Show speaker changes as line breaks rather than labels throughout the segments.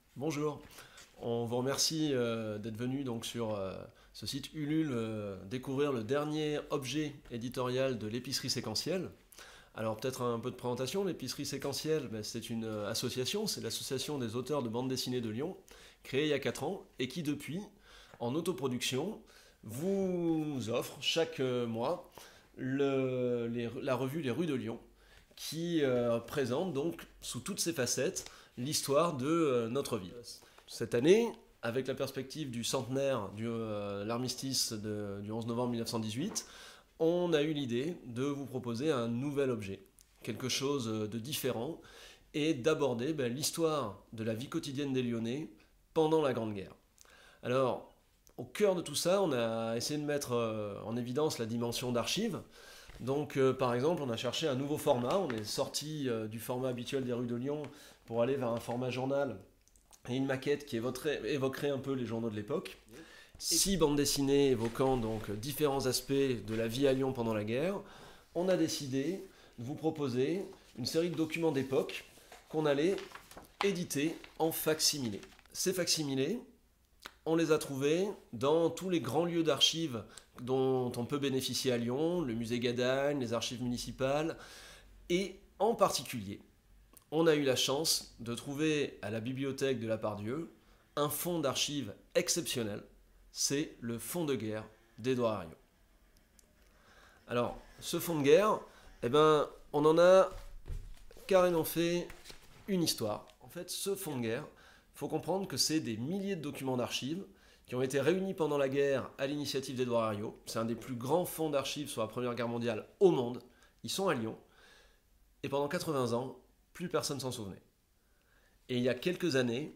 Bonjour, on vous remercie d'être venu donc sur ce site Ulule découvrir le dernier objet éditorial de l'épicerie séquentielle. Alors peut-être un peu de présentation, l'épicerie séquentielle, c'est une association, c'est l'association des auteurs de bande dessinée de Lyon, créée il y a 4 ans et qui depuis, en autoproduction, vous offre chaque mois la revue Les Rues de Lyon, qui présente donc sous toutes ses facettes l'histoire de notre ville. Cette année, avec la perspective du centenaire de l'armistice du 11 novembre 1918, on a eu l'idée de vous proposer un nouvel objet, quelque chose de différent, et d'aborder l'histoire de la vie quotidienne des Lyonnais pendant la Grande Guerre. Alors, au cœur de tout ça, on a essayé de mettre en évidence la dimension d'archives. Donc, par exemple, on a cherché un nouveau format. On est sorti du format habituel des rues de Lyon pour aller vers un format journal et une maquette qui évoquerait un peu les journaux de l'époque. 6 bandes dessinées évoquant donc différents aspects de la vie à Lyon pendant la guerre. On a décidé de vous proposer une série de documents d'époque qu'on allait éditer en facsimilé. Ces facsimilés, on les a trouvés dans tous les grands lieux d'archives dont on peut bénéficier à Lyon, le musée Gadagne, les archives municipales, et en particulier, on a eu la chance de trouver à la bibliothèque de la Pardieu un fonds d'archives exceptionnel, c'est le fonds de guerre d'Édouard Herriot. Alors, ce fonds de guerre, on en a carrément fait une histoire. En fait, ce fonds de guerre, il faut comprendre que c'est des milliers de documents d'archives qui ont été réunis pendant la guerre à l'initiative d'Édouard Herriot. C'est un des plus grands fonds d'archives sur la Première Guerre mondiale au monde. Ils sont à Lyon. Et pendant 80 ans, plus personne s'en souvenait. Et il y a quelques années,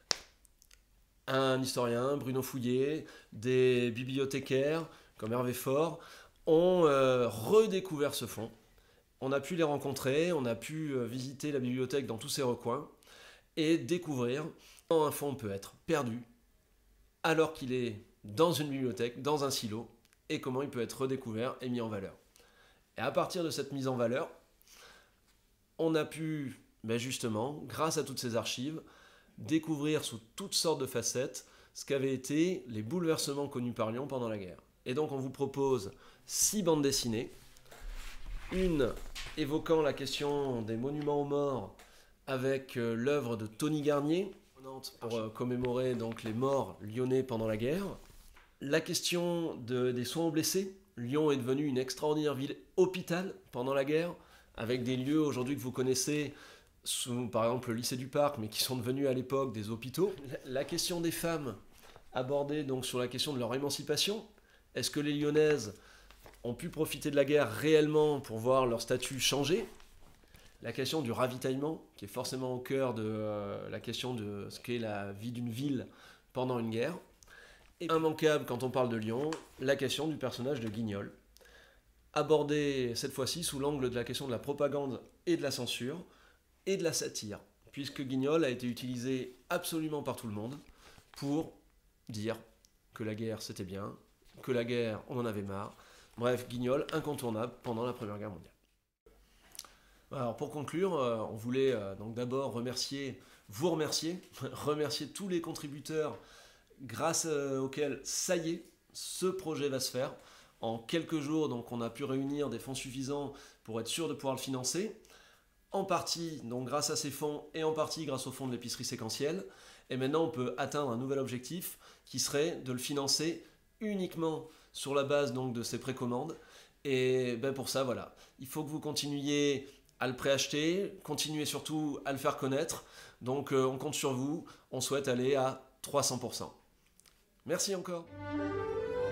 un historien, Bruno Fouillet, des bibliothécaires comme Hervé Faure, ont redécouvert ce fonds. On a pu les rencontrer, on a pu visiter la bibliothèque dans tous ses recoins et découvrir comment un fonds peut être perdu alors qu'il est dans une bibliothèque, dans un silo, et comment il peut être redécouvert et mis en valeur. Et à partir de cette mise en valeur, on a pu, justement, grâce à toutes ces archives, découvrir sous toutes sortes de facettes ce qu'avaient été les bouleversements connus par Lyon pendant la guerre. Et donc on vous propose 6 bandes dessinées, une évoquant la question des monuments aux morts avec l'œuvre de Tony Garnier, pour commémorer donc les morts lyonnais pendant la guerre. La question des soins aux blessés. Lyon est devenue une extraordinaire ville hôpital pendant la guerre, avec des lieux aujourd'hui que vous connaissez, par exemple le lycée du Parc, mais qui sont devenus à l'époque des hôpitaux. La question des femmes, abordée donc sur la question de leur émancipation. Est-ce que les Lyonnaises ont pu profiter de la guerre réellement pour voir leur statut changer ? La question du ravitaillement, qui est forcément au cœur de la question de ce qu'est la vie d'une ville pendant une guerre. Et immanquable quand on parle de Lyon, la question du personnage de Guignol, abordée cette fois-ci sous l'angle de la question de la propagande et de la censure, et de la satire, puisque Guignol a été utilisé absolument par tout le monde pour dire que la guerre c'était bien, que la guerre on en avait marre. Bref, Guignol incontournable pendant la Première Guerre mondiale. Alors pour conclure, on voulait donc d'abord vous remercier, remercier tous les contributeurs grâce auxquels, ça y est, ce projet va se faire. En quelques jours, donc, on a pu réunir des fonds suffisants pour être sûr de pouvoir le financer. En partie donc, grâce à ces fonds et en partie grâce au fonds de l'épicerie séquentielle. Et maintenant, on peut atteindre un nouvel objectif qui serait de le financer uniquement sur la base donc, de ces précommandes. Et pour ça, voilà, il faut que vous continuiez à le préacheter, continuez surtout à le faire connaître. Donc on compte sur vous, on souhaite aller à 300%. Merci encore.